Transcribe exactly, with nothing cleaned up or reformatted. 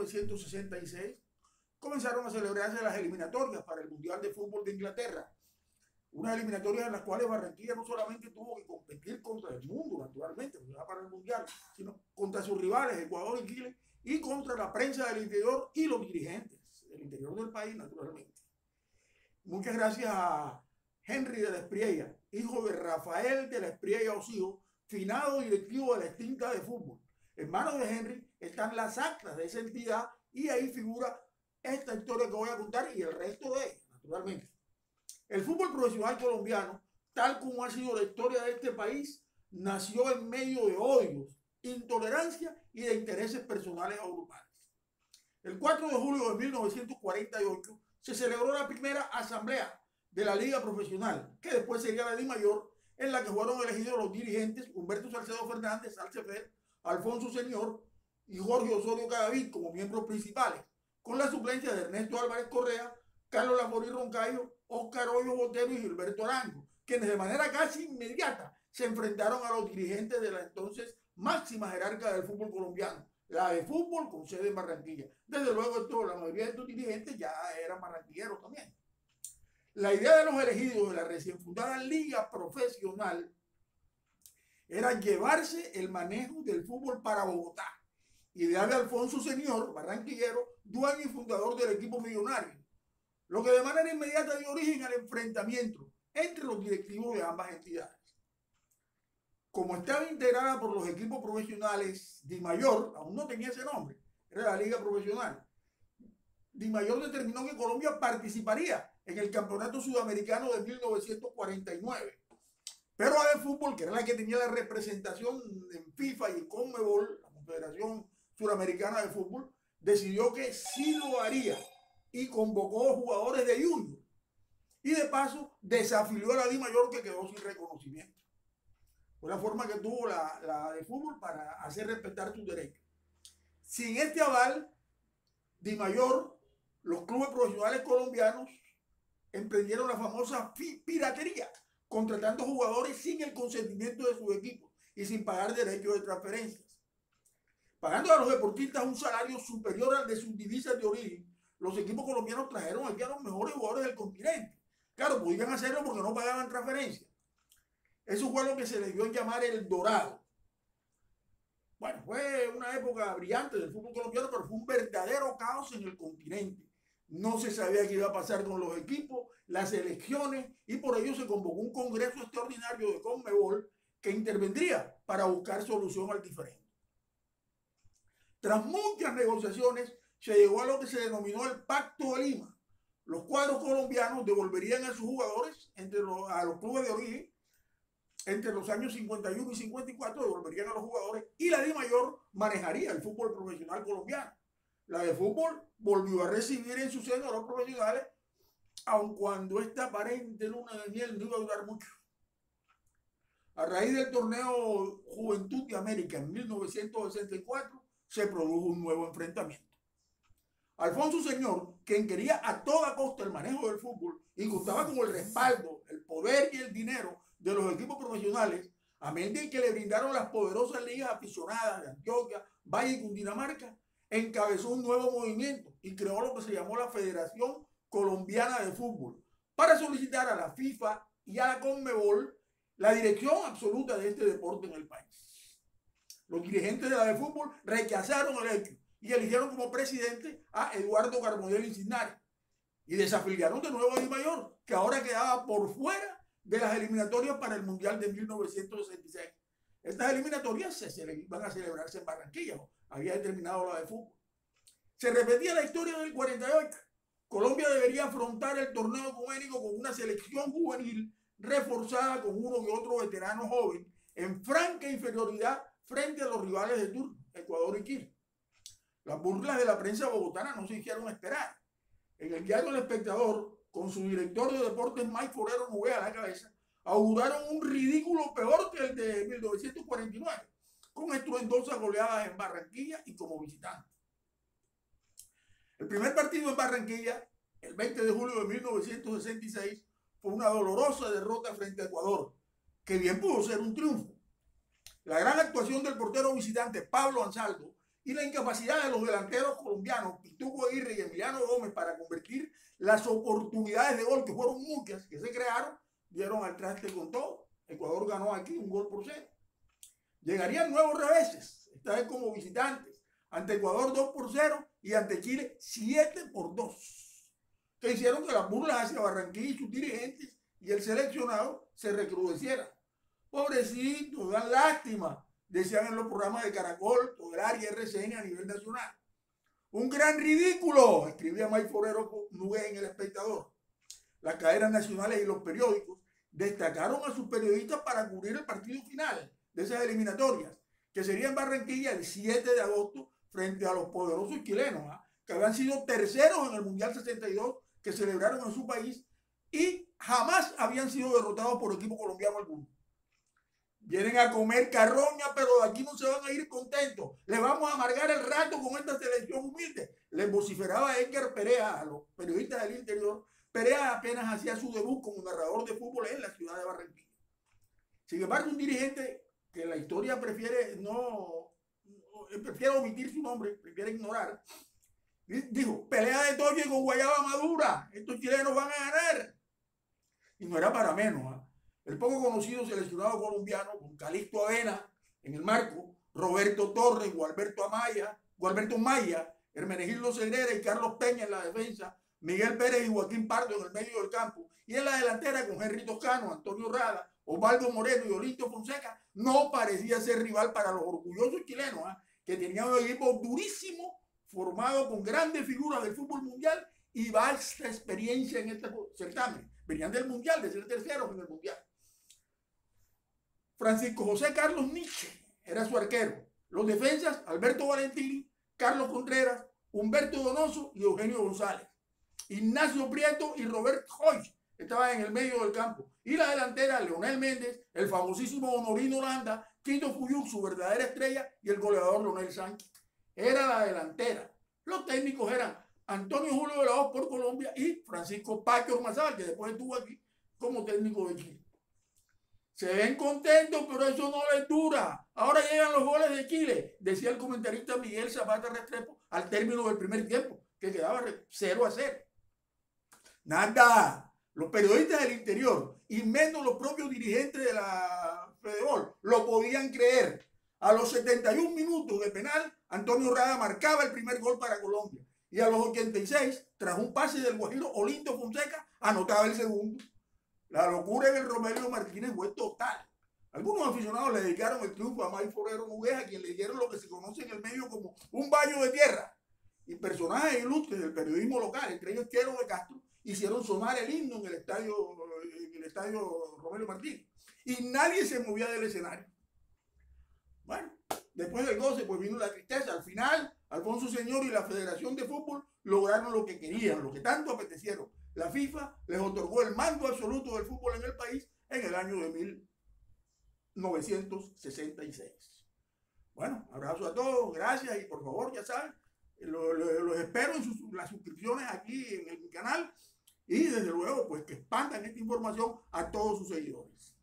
novecientos sesenta y seis comenzaron a celebrarse las eliminatorias para el Mundial de Fútbol de Inglaterra. Unas eliminatorias en las cuales Barranquilla no solamente tuvo que competir contra el mundo, naturalmente, para el Mundial, sino contra sus rivales, Ecuador y Chile, y contra la prensa del interior y los dirigentes del interior del país, naturalmente. Muchas gracias a Henry de la Espriella, hijo de Rafael de la Espriella Osío, finado directivo de la extinta de fútbol. En manos de Henry están las actas de esa entidad y ahí figura esta historia que voy a contar y el resto de ella, naturalmente. El fútbol profesional colombiano, tal como ha sido la historia de este país, nació en medio de odios, intolerancia y de intereses personales o grupales. El cuatro de julio de mil novecientos cuarenta y ocho se celebró la primera asamblea de la Liga Profesional, que después sería la DIMAYOR, en la que fueron elegidos los dirigentes Humberto Salcedo Fernández, Salcefer, Alfonso Señor y Jorge Osorio Cadavid como miembros principales, con la suplencia de Ernesto Álvarez Correa, Carlos Laforí Roncayo, Óscar Hoyo Botero y Gilberto Arango, quienes de manera casi inmediata se enfrentaron a los dirigentes de la entonces máxima jerarca del fútbol colombiano, la de fútbol con sede en Barranquilla. Desde luego, esto, la mayoría de estos dirigentes ya eran barranquilleros también. La idea de los elegidos de la recién fundada Liga Profesional era llevarse el manejo del fútbol para Bogotá, idea de Alfonso Señor, barranquillero, dueño y fundador del equipo millonario, lo que de manera inmediata dio origen al enfrentamiento entre los directivos de ambas entidades. Como estaba integrada por los equipos profesionales, DIMAYOR, aún no tenía ese nombre, era la Liga Profesional. DIMAYOR determinó que Colombia participaría en el Campeonato Sudamericano de mil novecientos cuarenta y nueve. Pero ADEFútbol, que era la que tenía la representación en FIFA y en Conmebol, la Confederación Suramericana de Fútbol, decidió que sí lo haría y convocó jugadores de Junior. Y de paso desafilió a la DIMAYOR, que quedó sin reconocimiento. Fue la forma que tuvo la, la de fútbol para hacer respetar sus derechos. Sin este aval, DIMAYOR, los clubes profesionales colombianos emprendieron la famosa piratería, contratando jugadores sin el consentimiento de sus equipos y sin pagar derechos de transferencias. Pagando a los deportistas un salario superior al de sus divisas de origen, los equipos colombianos trajeron aquí a los mejores jugadores del continente. Claro, podían hacerlo porque no pagaban transferencias. Eso fue lo que se les dio en llamar el Dorado. Bueno, fue una época brillante del fútbol colombiano, pero fue un verdadero caos en el continente. No se sabía qué iba a pasar con los equipos, las elecciones, y por ello se convocó un congreso extraordinario de Conmebol que intervendría para buscar solución al diferendo. Tras muchas negociaciones, se llegó a lo que se denominó el Pacto de Lima. Los cuadros colombianos devolverían a sus jugadores entre los, a los clubes de origen entre los años cincuenta y uno y cincuenta y cuatro, devolverían a los jugadores y la DIMAYOR manejaría el fútbol profesional colombiano. La de fútbol volvió a recibir en su seno a los profesionales, aun cuando esta aparente luna de miel no iba a durar mucho. A raíz del torneo Juventud de América en mil novecientos sesenta y cuatro, se produjo un nuevo enfrentamiento. Alfonso Señor, quien quería a toda costa el manejo del fútbol y contaba con el respaldo, el poder y el dinero de los equipos profesionales, a medida que le brindaron las poderosas ligas aficionadas de Antioquia, Valle y Cundinamarca, encabezó un nuevo movimiento y creó lo que se llamó la Federación Colombiana de Fútbol para solicitar a la FIFA y a la Conmebol la dirección absoluta de este deporte en el país. Los dirigentes de la de fútbol rechazaron el hecho y eligieron como presidente a Eduardo Carbonell Insignaria y desafiliaron de nuevo a DIMAYOR, que ahora quedaba por fuera de las eliminatorias para el Mundial de mil novecientos sesenta y seis. Estas eliminatorias se, se iban a celebrarse en Barranquilla, ¿no? Había determinado la de fútbol. Se repetía la historia del cuarenta y ocho. Colombia debería afrontar el torneo ecuménico con una selección juvenil reforzada con uno que otro veterano joven en franca inferioridad frente a los rivales de turno, Ecuador y Chile. Las burlas de la prensa bogotana no se hicieron esperar. En el diario El Espectador, con su director de deportes Mike Forero Nubea a la cabeza, auguraron un ridículo peor que el de mil novecientos cuarenta y nueve, con estruendosas goleadas en Barranquilla y como visitante. El primer partido en Barranquilla, el veinte de julio de mil novecientos sesenta y seis, fue una dolorosa derrota frente a Ecuador, que bien pudo ser un triunfo. La gran actuación del portero visitante Pablo Ansaldo, y la incapacidad de los delanteros colombianos, Pituco Aguirre y Emiliano Gómez, para convertir las oportunidades de gol, que fueron muchas, que se crearon, dieron al traste con todo. Ecuador ganó aquí un gol por cero. Llegarían nuevos reveses, esta vez como visitantes, ante Ecuador dos por cero y ante Chile siete por dos, que hicieron que las burlas hacia Barranquilla y sus dirigentes y el seleccionado se recrudecieran. Pobrecitos, dan lástima, decían en los programas de Caracol, Todelar y R C N a nivel nacional. Un gran ridículo, escribía Mike Forero Nugué en El Espectador. Las cadenas nacionales y los periódicos destacaron a sus periodistas para cubrir el partido final de esas eliminatorias, que sería en Barranquilla el siete de agosto frente a los poderosos chilenos, ¿eh? que habían sido terceros en el Mundial sesenta y dos que celebraron en su país y jamás habían sido derrotados por equipo colombiano alguno. Vienen a comer carroña, pero de aquí no se van a ir contentos. Les vamos a amargar el rato con esta selección humilde. Les vociferaba Edgar Perea a los periodistas del interior. Perea apenas hacía su debut como narrador de fútbol en la ciudad de Barranquilla. Sin embargo, un dirigente que la historia prefiere no, no prefiere omitir su nombre, prefiere ignorar, dijo: pelea de Toye con guayaba madura, estos chilenos van a ganar. Y no era para menos, ¿eh? El poco conocido seleccionado colombiano, con Calixto Avena en el marco, Roberto Torres, Gualberto Amaya, Gualberto Maya, Hermenegildo Cegrera y Carlos Peña en la defensa, Miguel Pérez y Joaquín Pardo en el medio del campo, y en la delantera con Henry Toscano, Antonio Rada, Osvaldo Moreno y Olinto Fonseca, no parecía ser rival para los orgullosos chilenos, ¿eh? que tenían un equipo durísimo, formado con grandes figuras del fútbol mundial y vasta experiencia en este certamen. Venían del mundial, de ser terceros en el mundial. Francisco José Carlos Nietzsche era su arquero. Los defensas: Alberto Valentini, Carlos Contreras, Humberto Donoso y Eugenio González. Ignacio Prieto y Robert Hoy estaban en el medio del campo. Y la delantera: Leonel Méndez, el famosísimo Honorino Landa, Quito Fuyuk, su verdadera estrella, y el goleador Leonel Sánchez. Era la delantera. Los técnicos eran Antonio Julio de la Hoz por Colombia y Francisco Pacho Ormazábal, que después estuvo aquí como técnico de Chile. Se ven contentos, pero eso no les dura. Ahora llegan los goles de Chile, decía el comentarista Miguel Zapata Restrepo al término del primer tiempo, que quedaba cero a cero. Nada. Los periodistas del interior y menos los propios dirigentes de la Fedebol lo podían creer. A los setenta y un minutos de penal, Antonio Rada marcaba el primer gol para Colombia. Y a los ochenta y seis, tras un pase del guajiro Olinto Fonseca, anotaba el segundo. La locura en el Romelio Martínez fue total. Algunos aficionados le dedicaron el triunfo a Mike Forero Nugué, a quien le dieron lo que se conoce en el medio como un baño de tierra. Y personajes ilustres del periodismo local, entre ellos Chelo de Castro, hicieron sonar el himno en el estadio, en el estadio Romelio Martínez. Y nadie se movía del escenario. Bueno, después del goce, pues vino la tristeza. Al final, Alfonso Señor y la Federación de Fútbol lograron lo que querían, lo que tanto apetecieron. La FIFA les otorgó el mando absoluto del fútbol en el país en el año de mil novecientos sesenta y seis. Bueno, abrazo a todos, gracias, y por favor, ya saben, los lo, lo espero en sus, las suscripciones aquí en el canal, y desde luego, pues que expandan esta información a todos sus seguidores.